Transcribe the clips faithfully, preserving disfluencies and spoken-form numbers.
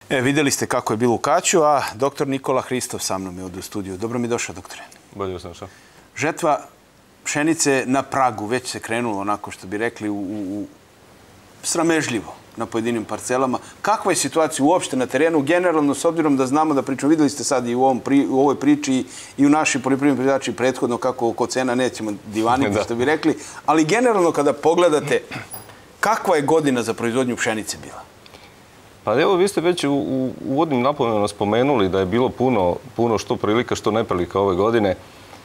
E, vidjeli ste kako je bilo u Kaću, a doktor Nikola Hristov sa mnom je ovdje u studiju. Dobro mi došao, doktore. Bolje sam što. Žetva pšenice na pragu, već se krenulo onako što bi rekli u, u, sramežljivo na pojedinim parcelama. Kakva je situacija uopšte na terenu, generalno, s obzirom da znamo da pričamo, vidjeli ste sad i u, ovom pri, u ovoj priči i u našoj poljoprivrednoj proizvođači prethodno kako oko cena nećemo divaniti, što bi rekli, ali generalno kada pogledate kakva je godina za proizvodnju pšenice bila? Pa evo, vi ste već u, u uvodnim napomenama spomenuli da je bilo puno, puno što prilika, što neprilika ove godine.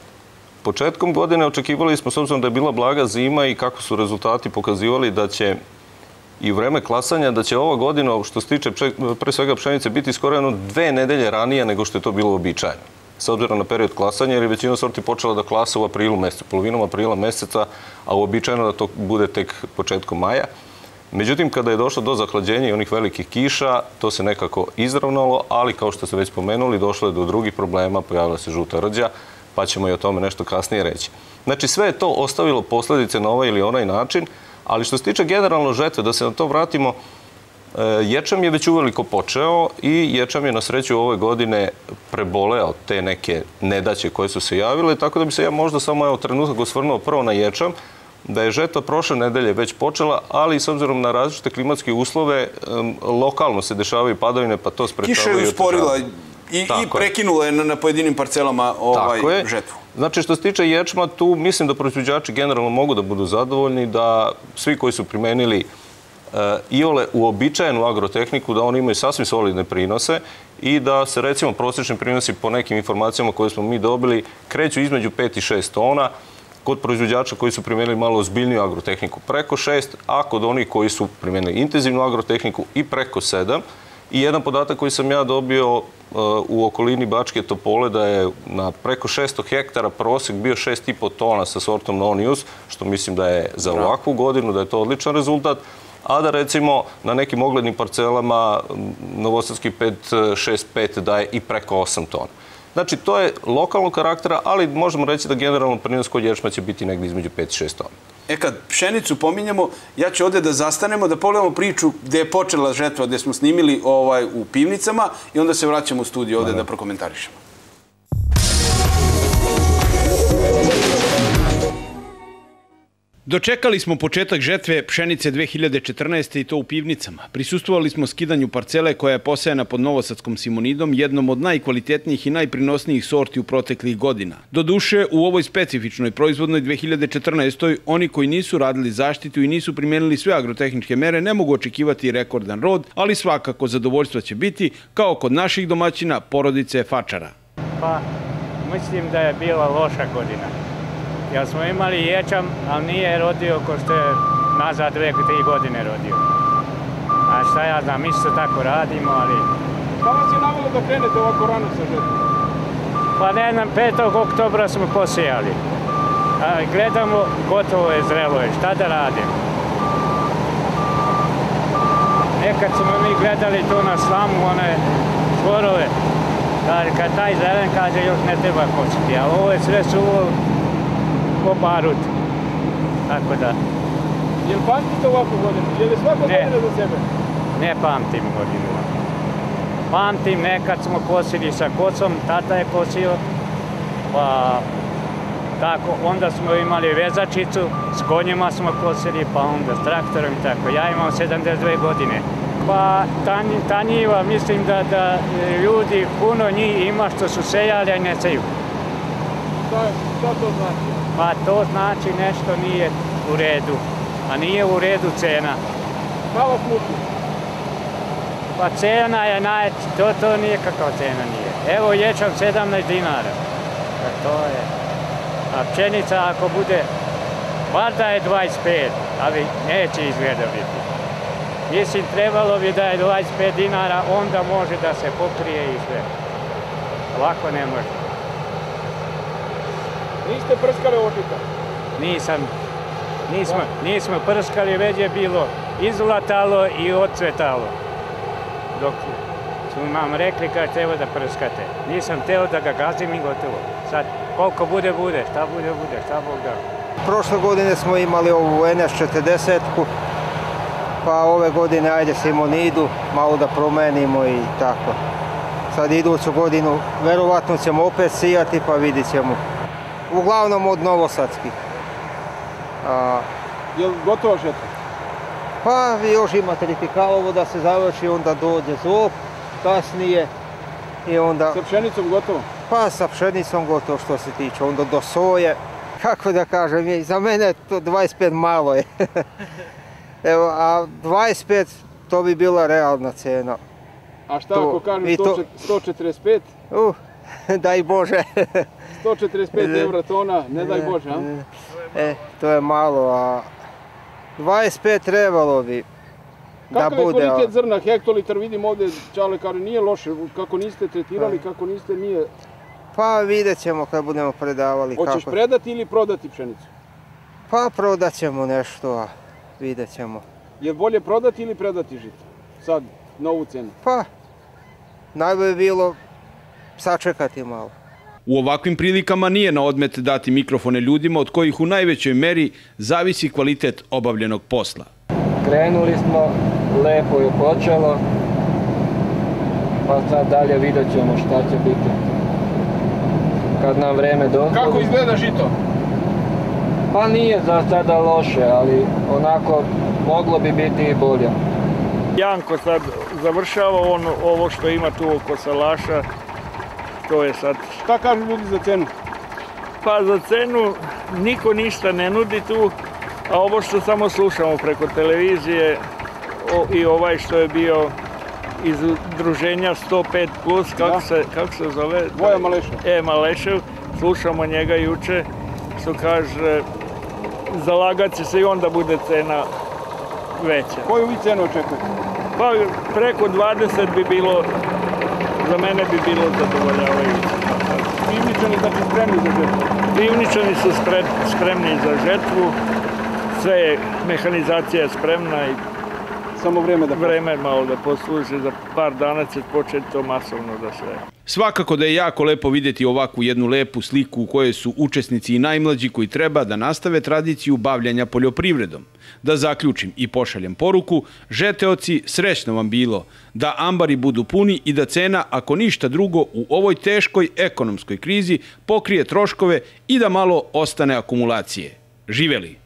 Početkom godine očekivali smo, s obzirom da je bila blaga zima i kako su rezultati pokazivali da će i u vreme klasanja, da će ova godina, što se tiče pre svega pšenice, biti skoro jedno dve nedelje ranije nego što je to bilo uobičajeno. S obzirom na period klasanja, jer je većina sorti počela da klasa u aprilu mesecu, polovinom aprila meseca, a uobičajeno da to bude tek početkom maja. Međutim, kada je došlo do zahlađenja i onih velikih kiša, to se nekako izravnalo, ali kao što ste već spomenuli, došlo je do drugih problema, pojavila se žuta rđa, pa ćemo i o tome nešto kasnije reći. Znači, sve je to ostavilo posljedice na ovaj ili onaj način, ali što se tiče generalno žetve, da se na to vratimo, ječam je već uveliko počeo i ječam je na sreću ove godine preboleo te neke nedaće koje su se javile, tako da bi se ja možda samo evo trenutak osvrnuo prvo na ječam, da je žetva prošle nedelje već počela, ali s obzirom na različite klimatske uslove, lokalno se dešavaju padavine, pa to sprečavaju. Kiša je usporila i, i prekinula je na, na pojedinim parcelama ovaj žetvu. Znači, što se tiče ječma, tu mislim da proizvođači generalno mogu da budu zadovoljni, da svi koji su primenili uh, iole uobičajenu agrotehniku, da oni imaju sasvim solidne prinose i da se, recimo, prosječni prinosi po nekim informacijama koje smo mi dobili kreću između pet i šest tona, kod proizvođača koji su primenili malo ozbiljniju agrotehniku preko šest, a kod onih koji su primenili intenzivnu agrotehniku i preko sedam. I jedan podatak koji sam ja dobio uh, u okolini Bačke Topole da je na preko šesto hektara prosjek bio šest i po tona sa sortom Nonius, što mislim da je za ovakvu godinu, da je to odličan rezultat, a da recimo na nekim oglednim parcelama Novosadski pet šest pet daje i preko osam tona. Znači, to je lokalnog karaktera, ali možemo reći da generalno prinos kod ječma će biti negdje između pet i šest tona. E kad pšenicu pominjemo, ja ću ovdje da zastanemo, da pogledamo priču gdje je počela žetva, gdje smo snimili ovaj, u Pivnicama i onda se vraćamo u studiju ovdje da prokomentarišemo. Dočekali smo početak žetve pšenice dve hiljade četrnaeste. i to u Pivnicama. Prisustvovali smo skidanju parcele koja je posejana pod Novosadskom Simonidom, jednom od najkvalitetnijih i najprinosnijih sorti u proteklih godina. Doduše, u ovoj specifičnoj proizvodnoj dve hiljade četrnaestoj. oni koji nisu radili zaštitu i nisu primenili sve agrotehničke mere ne mogu očekivati rekordan rod, ali svakako zadovoljstva će biti, kao kod naših domaćina, porodice Fačara. Pa, mislim da je bila loša godina. Jer smo imali ječam, ali nije rodio ko što je nazad dve, tri godine rodio. A šta ja znam, isto tako radimo, ali... Šta vas je navelo da krenete ovako rano sa žetvom? Pa ne znam, petog oktobra smo posijali. A gledamo, gotovo je, zrelo je, šta da radimo? Nekad smo mi gledali to na slamu, one zborove. Kad taj zelen kaže, još ne treba kositi, a ovo je sve suvo ko barut. Tako da... Jel pamtite ovakvu godinu? Je li svaka godina za sebe? Ne pamtim godinu. Pamtim, nekad smo kosili sa kocom, tata je kosio, pa tako, onda smo imali vezačicu, s konjima smo kosili, pa onda s traktorom i tako. Ja imam sedamdeset dve godine. Pa ta njiva, mislim da, da ljudi, puno njih ima što su sejali, a ne seju. Šta to znači? Pa to znači nešto nije u redu, a nije u redu cena. Šta vas muči? Pa cena je naj... To, to nije kakva cena nije. Evo ječam sedamnaest dinara. To je... A pšenica ako bude, bar da je dvadeset pet, ali neće izgleda biti. Mislim, trebalo bi da je dvadeset pet dinara, onda može da se pokrije i sve. Ovako ne može. Niste prskali očita? Nisam. Nismo, nismo prskali, već je bilo izlatalo i odcvetalo. Dok su nam rekli kad treba da prskate. Nisam teo da ga gazim i gotovo. Sad, koliko bude, bude. Šta bude, bude. Šta Bog da. Prošle godine smo imali ovu en es četrdeset pa ove godine ajde Simonidu, malo da promenimo i tako. Sad iduću godinu verovatno ćemo opet sijati, pa vidit ćemo. Uglavnom od novosadskih. Je li gotova žetva? Pa još ima Tritikalovo da se završi, onda dođe Zop kasnije. I onda... Sa pšenicom gotovo? Pa sa pšenicom gotovo što se tiče, onda do soje. Kako da kažem, za mene to dvadeset pet malo je. Evo, a dvadeset pet to bi bila realna cena. A šta ako kažem sto četrdeset pet? Uh, daj Bože. sto četrdeset pet evra tona, ne daj Bože, a? E, to je malo, a dvadeset pet trebalo bi da bude. Kakav je kvalitet zrna, hektolitar, vidim ovdje, Čale kaže, nije loše, kako niste tretirali, kako niste, nije... Pa vidjet ćemo kad budemo predavali. Hoćeš predati ili prodati pšenicu? Pa prodat ćemo nešto, a vidjet ćemo. Je bolje prodati ili predati žito? Sad, na ovu cenu? Pa, najbolje bilo sačekati malo. U ovakvim prilikama nije na odmet dati mikrofone ljudima od kojih u najvećoj meri zavisi kvalitet obavljenog posla. Krenuli smo, lepo je počelo, pa sad dalje vidjet ćemo šta će biti. Kad nam vreme dozvoli. Kako izgleda žito? Pa nije za sada loše, ali onako moglo bi biti i bolje. Janko sad završava ono, ovo što ima tu oko salaša, to je sad... Šta kažu ljudi za cenu? Pa za cenu niko ništa ne nudi tu, a ovo što samo slušamo preko televizije o, i ovaj što je bio iz udruženja sto pet plus, kako se, kako se zove? Voja Malešev. E, Malešev, slušamo njega juče, što kaže, zalagat će se i onda bude cena veća. Koju vi cenu očekujete? Pa preko dvadeset bi bilo, za mene bi bilo zadovoljavajuće. Pivničani znači spremni za žetvu? Pivničani su spre, spremni za žetvu, sve je, mehanizacija je spremna i samo vreme da vreme malo da posluži, za par dana će početi to masovno da se... Svakako da je jako lepo vidjeti ovakvu jednu lepu sliku u kojoj su učesnici i najmlađi koji treba da nastave tradiciju bavljanja poljoprivredom. Da zaključim i pošaljem poruku, žeteoci, srećno vam bilo, da ambari budu puni i da cena, ako ništa drugo, u ovoj teškoj ekonomskoj krizi pokrije troškove i da malo ostane akumulacije. Živeli!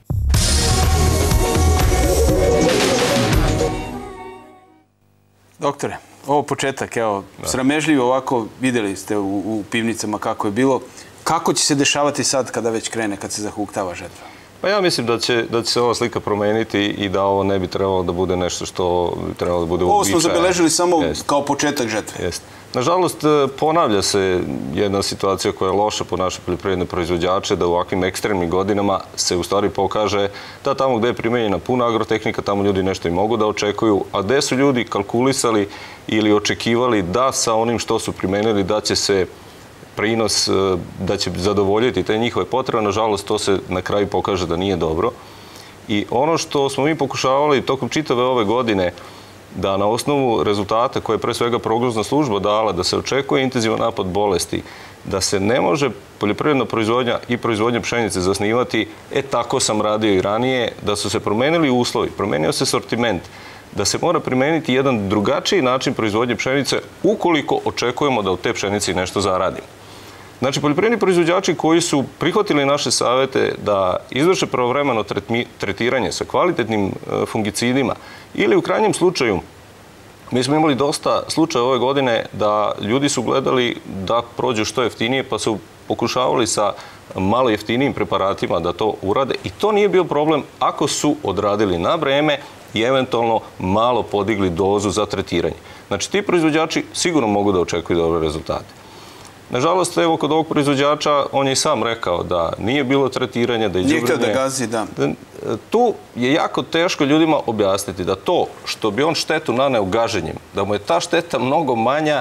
Doktore, ovo početak, evo, sramežljivo ovako, vidjeli ste u, u pivnicama kako je bilo. Kako će se dešavati sad kada već krene, kad se zahuktava žetva? Pa ja mislim da će, da će se ova slika promeniti i da ovo ne bi trebalo da bude nešto što bi trebalo da bude uobičajeno. Ovo smo zabeležili samo Jest. kao početak žetve. Jest. Nažalost, ponavlja se jedna situacija koja je loša po naše poljoprivredne proizvođače, da u ovakvim ekstremnim godinama se u stvari pokaže da tamo gde je primenjena puna agrotehnika, tamo ljudi nešto i mogu da očekuju, a gde su ljudi kalkulisali ili očekivali da sa onim što su primenili da će se prinos, da će zadovoljiti te njihove potrebe, nažalost to se na kraju pokaže da nije dobro. I ono što smo mi pokušavali tokom čitave ove godine, da na osnovu rezultata koje je pre svega prognozna služba dala, da se očekuje intenzivan napad bolesti, da se ne može poljoprivredna proizvodnja i proizvodnja pšenice zasnivati, e tako sam radio i ranije, da su se promenili uslovi, promenio se sortiment, da se mora primeniti jedan drugačiji način proizvodnje pšenice ukoliko očekujemo da u te pšenici nešto zaradimo. Znači, poljoprivredni proizvođači koji su prihvatili naše savete da izvrše pravovremeno tretiranje sa kvalitetnim fungicidima ili u krajnjem slučaju, mi smo imali dosta slučaja ove godine da ljudi su gledali da prođu što jeftinije pa su pokušavali sa malo jeftinijim preparatima da to urade i to nije bio problem ako su odradili na vreme i eventualno malo podigli dozu za tretiranje. Znači, ti proizvođači sigurno mogu da očekuju dobre rezultate. Nažalost, evo, kod ovog proizvođača, on je i sam rekao da nije bilo tretiranja, da je đubrivo. da gazi, da. Tu je jako teško ljudima objasniti da to što bi on štetu naneo gaženjem, da mu je ta šteta mnogo manja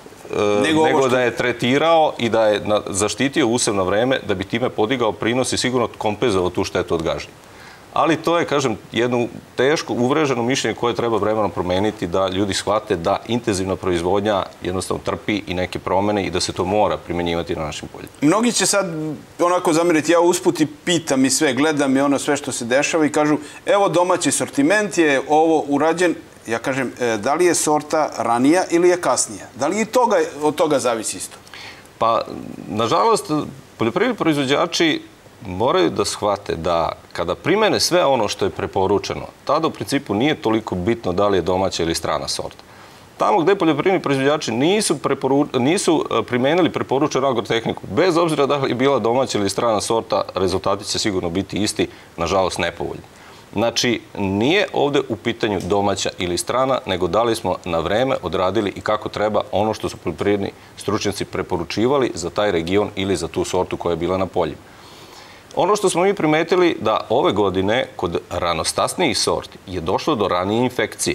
nego, nego da je tretirao i da je zaštitio usev na vreme, da bi time podigao prinos i sigurno kompenzovao tu štetu od gaženja. Ali to je, kažem, jedno teško uvreženo mišljenje koje treba vremenom promeniti da ljudi shvate da intenzivna proizvodnja jednostavno trpi i neke promene i da se to mora primjenjivati na našim poljima. Mnogi će sad onako zameriti, ja usput i pitam i sve, gledam i ono sve što se dešava i kažu evo domaći sortiment je ovo urađen. Ja kažem, da li je sorta ranija ili je kasnija? Da li i toga, od toga zavisi isto? Pa, nažalost, poljoprivredni proizvođači moraju da shvate da kada primene sve ono što je preporučeno, tada u principu nije toliko bitno da li je domaća ili strana sorta. Tamo gde poljoprivredni proizvođači nisu, preporu... nisu primenili preporučenu agrotehniku, bez obzira da li je bila domaća ili strana sorta, rezultati će sigurno biti isti, nažalost nepovoljni. Znači, nije ovde u pitanju domaća ili strana, nego da li smo na vreme odradili i kako treba ono što su poljoprivredni stručnjaci preporučivali za taj region ili za tu sortu koja je bila na poljima. Ono što smo mi primetili da ove godine kod ranostasnijih sorti je došlo do ranije infekcije.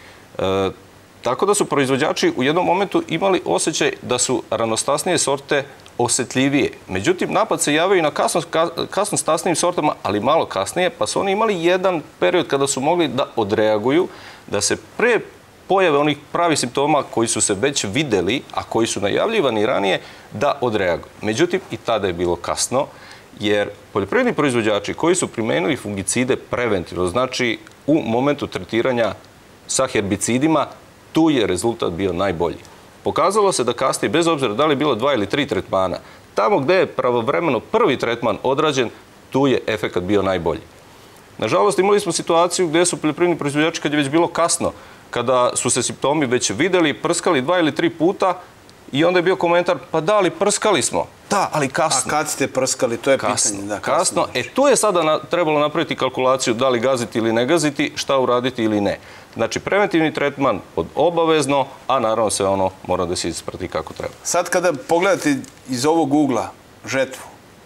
E, tako da su proizvođači u jednom momentu imali osjećaj da su ranostasnije sorte osetljivije. Međutim, napad se javio i na kasno, kasno stasnijim sortama, ali malo kasnije, pa su oni imali jedan period kada su mogli da odreaguju, da se pre pojave onih pravih simptoma koji su se već videli, a koji su najavljivani ranije, da odreaguju. Međutim, i tada je bilo kasno, jer poljoprivredni proizvođači koji su primenili fungicide preventivno, znači u momentu tretiranja sa herbicidima, tu je rezultat bio najbolji. Pokazalo se da kasnije, bez obzira da li je bilo dva ili tri tretmana, tamo gde je pravovremeno prvi tretman odrađen, tu je efekat bio najbolji. Nažalost, imali smo situaciju gde su poljoprivredni proizvođači, kad je već bilo kasno, kada su se simptomi već videli, prskali dva ili tri puta, i onda je bio komentar, pa da, ali prskali smo. Da, ali kasno. A kad ste prskali, to je kasno, pitanje. Da, kasno. E, tu je sada na, trebalo napraviti kalkulaciju da li gaziti ili ne gaziti, šta uraditi ili ne. Znači, preventivni tretman od obavezno, a naravno sve ono mora da se isprati kako treba. Sad kada pogledate iz ovog ugla žetvu,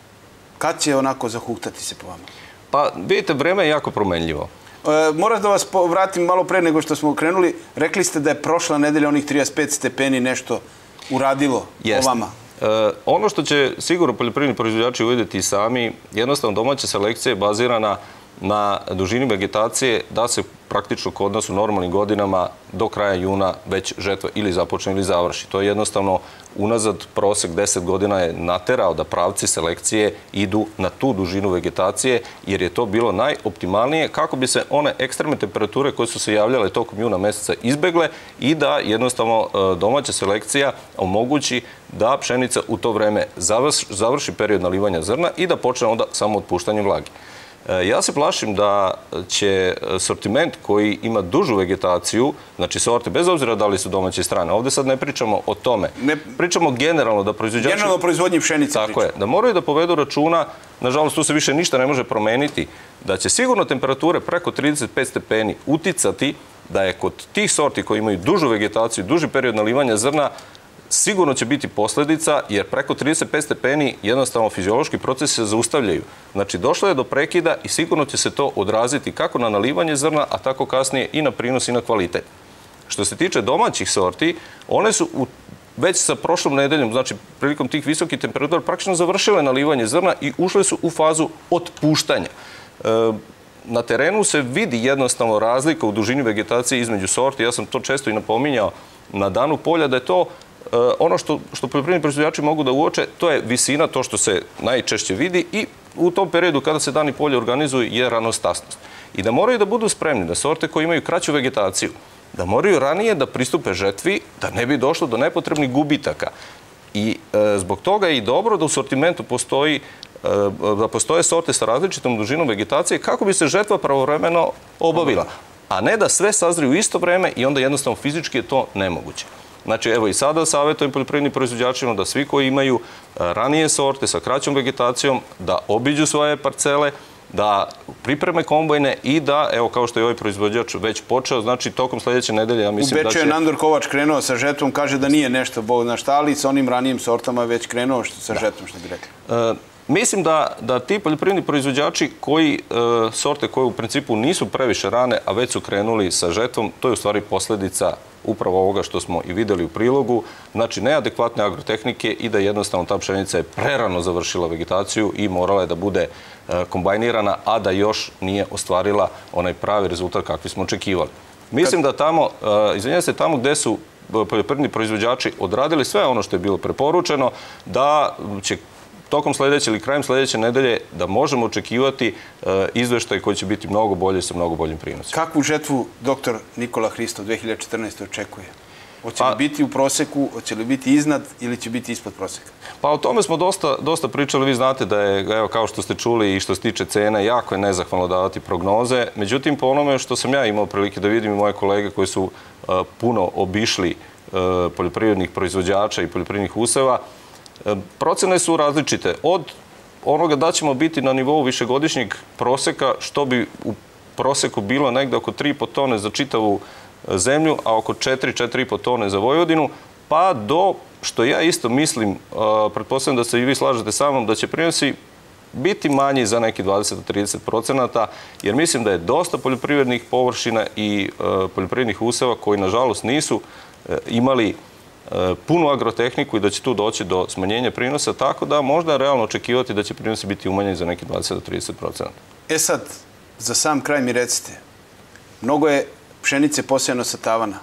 kad će onako zahuktati se po vama? Pa, vidite, vreme je jako promenljivo. E, moram da vas vratim malo pre nego što smo krenuli. Rekli ste da je prošla nedelja onih trideset pet stepeni nešto uradilo o vama. E, ono što će sigurno poljoprivredni proizvođači uvidjeti i sami, jednostavno domaća selekcija je bazirana na dužini vegetacije da se praktično kod nas u normalnim godinama do kraja juna već žetva ili započne ili završi. To je jednostavno unazad prosek deset godina je naterao da pravci selekcije idu na tu dužinu vegetacije jer je to bilo najoptimalnije kako bi se one ekstremne temperature koje su se javljale tokom juna meseca izbegle i da jednostavno domaća selekcija omogući da pšenica u to vreme završi period nalivanja zrna i da počne onda samo otpuštanje vlage. Ja se plašim da će sortiment koji ima dužu vegetaciju, znači sorte, bez obzira da li su domaće strane, ovde sad ne pričamo o tome, ne pričamo generalno da proizvođači... Generalno proizvodnji pšenice Tako pričamo. je, da moraju da povedu računa, nažalost tu se više ništa ne može promeniti, da će sigurno temperature preko trideset pet stepeni uticati da je kod tih sorti koji imaju dužu vegetaciju, duži period nalivanja zrna, sigurno će biti posljedica, jer preko trideset pet stepeni jednostavno fiziološki procesi se zaustavljaju. Znači, došlo je do prekida i sigurno će se to odraziti kako na nalivanje zrna, a tako kasnije i na prinos i na kvalitet. Što se tiče domaćih sorti, one su u, već sa prošlom nedeljom, znači prilikom tih visokih temperatura, praktično završile nalivanje zrna i ušle su u fazu otpuštanja. E, na terenu se vidi jednostavno razlika u dužini vegetacije između sorti. Ja sam to često i napominjao na danu polja, da je to ono što, što poljoprivredni proizvođači mogu da uoče, to je visina, to što se najčešće vidi i u tom periodu kada se dani polje organizuju je ranostasnost. I da moraju da budu spremni da sorte koje imaju kraću vegetaciju, da moraju ranije da pristupe žetvi, da ne bi došlo do nepotrebnih gubitaka. I e, zbog toga je i dobro da u sortimentu postoji, e, da postoje sorte sa različitom dužinom vegetacije kako bi se žetva pravovremeno obavila, a ne da sve sazri u isto vreme i onda jednostavno fizički je to nemoguće. Znači, evo i sada savjetujem poljoprivrednim proizvođačima da svi koji imaju ranije sorte sa kraćom vegetacijom, da obiđu svoje parcele, da pripreme kombajne i da, evo kao što je ovaj proizvođač već počeo, znači tokom sljedeće nedelje, ja mislim da će... U Beču je Nandor Kovač krenuo sa žetvom, kaže da nije nešto bog na šta, ali sa onim ranijim sortama je već krenuo sa žetvom, što bi rekli. Mislim da, da ti poljoprivredni proizvođači koji, e, sorte koje u principu nisu previše rane, a već su krenuli sa žetvom, to je u stvari posljedica upravo ovoga što smo i vidjeli u prilogu, znači neadekvatne agrotehnike i da jednostavno ta pšenica je prerano završila vegetaciju i morala je da bude e, kombajnirana, a da još nije ostvarila onaj pravi rezultat kakvi smo očekivali. Mislim da tamo, e, izvinjam se, tamo gde su poljoprivredni proizvođači odradili sve ono što je bilo preporučeno, da će tokom sljedeće ili krajem sljedeće nedelje da možemo očekivati e, izveštaj koji će biti mnogo bolje sa mnogo boljim prinosom. Kakvu žetvu doktor Nikola Hristo dve hiljade četrnaeste. očekuje? Hoće li biti u proseku, hoće li biti iznad ili će biti ispod proseka? Pa o tome smo dosta, dosta pričali. Vi znate da je, evo, kao što ste čuli i što se tiče cena, jako je nezahvalno davati prognoze. Međutim, po onome što sam ja imao prilike da vidim i moje kolege koji su uh, puno obišli uh, poljoprivrednih proizvođača i poljoprivrednih useva, uh, procene su različite. Od onoga da ćemo biti na nivou višegodišnjeg proseka, što bi u proseku bilo negde oko tri i po tone za čitavu zemlju, a oko četiri do četiri i po tone za Vojvodinu, pa do, što ja isto mislim, pretpostavljam da se i vi slažete sa mnom, da će prinosi biti manji za neki dvadeset do trideset procenata, jer mislim da je dosta poljoprivrednih površina i poljoprivrednih useva koji, nažalost, nisu imali punu agrotehniku i da će tu doći do smanjenja prinosa, tako da možda realno očekivati da će prinosi biti umanjeni za neki dvadeset do trideset procenata. E sad, za sam kraj mi recite, mnogo je pšenice posejano sa tavana,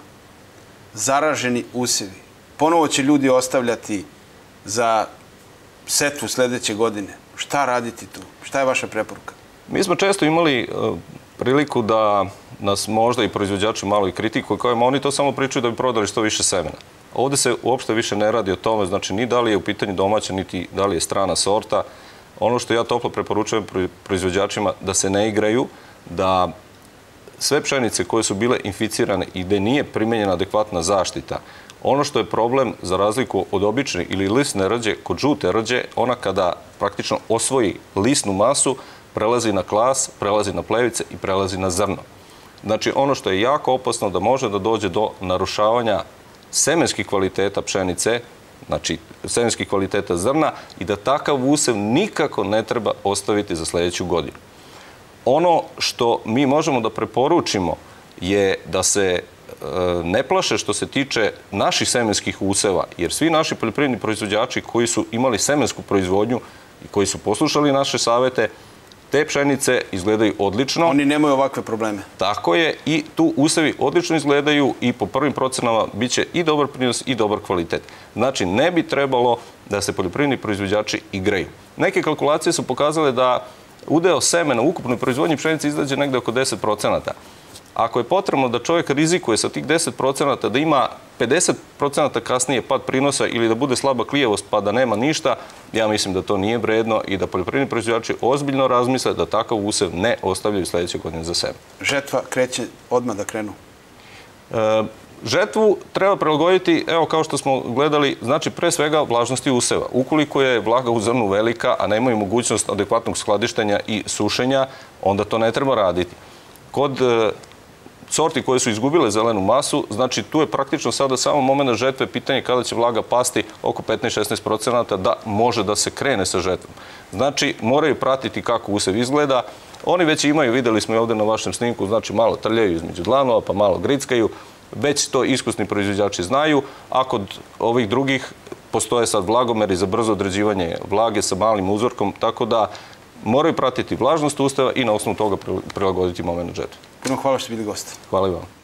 zaraženi usevi. Ponovo će ljudi ostavljati za setvu sljedeće godine. Šta raditi tu? Šta je vaša preporuka? Mi smo često imali uh, priliku da nas možda i proizvođači malo i kritikuju, kao im oni to samo pričaju da bi prodali što više semena. Ovdje se uopšte više ne radi o tome, znači ni da li je u pitanju domaća, niti da li je strana sorta. Ono što ja toplo preporučujem proizvođačima da se ne igraju, da sve pšenice koje su bile inficirane i gde nije primenjena adekvatna zaštita, ono što je problem za razliku od obične ili lisne rđe, kod žute rđe, ona kada praktično osvoji lisnu masu, prelazi na klas, prelazi na plevice i prelazi na zrno. Znači, ono što je jako opasno da može da dođe do narušavanja semenskih kvaliteta pšenice, znači semenskih kvaliteta zrna, i da takav usev nikako ne treba ostaviti za sljedeću godinu. Ono što mi možemo da preporučimo je da se ne plaše što se tiče naših semenskih useva, jer svi naši poljoprivredni proizvođači koji su imali semensku proizvodnju i koji su poslušali naše savete, te pšenice izgledaju odlično. Oni nemaju ovakve probleme. Tako je, i tu usevi odlično izgledaju i po prvim procenama bit će i dobar prinos i dobar kvalitet. Znači, ne bi trebalo da se poljoprivredni proizvođači igraju. Neke kalkulacije su pokazale da udeo semena u ukupnoj proizvodnji pšenice izađe negde oko deset procenata. Ako je potrebno da čovjek rizikuje sa tih deset procenata da ima pedeset procenata kasnije pad prinosa ili da bude slaba klijavost pa da nema ništa, ja mislim da to nije vredno i da poljoprivredni proizvođači ozbiljno razmisle da takav usev ne ostavljaju sljedeće godine za sebe. Žetva kreće odmah da krenu? E, žetvu treba prilagoditi, evo kao što smo gledali, znači pre svega vlažnosti useva. Ukoliko je vlaga u zrnu velika, a nemaju mogućnost adekvatnog skladištenja i sušenja, onda to ne treba raditi. Kod e, sorti koje su izgubile zelenu masu, znači tu je praktično sada samo moment žetve, pitanje kada će vlaga pasti oko petnaest do šesnaest procenata da može da se krene sa žetvom. Znači, moraju pratiti kako usev izgleda. Oni već imaju, videli smo i ovdje na vašem snimku, znači malo trljaju između dlanova, pa malo grickaju. Već to iskusni proizvođači znaju, a kod ovih drugih postoje sad vlagomeri za brzo određivanje vlage sa malim uzorkom, tako da moraju pratiti vlažnost useva i na osnovu toga prilagoditi moment žetve. Puno hvala što ste bili gosti. Hvala i vam.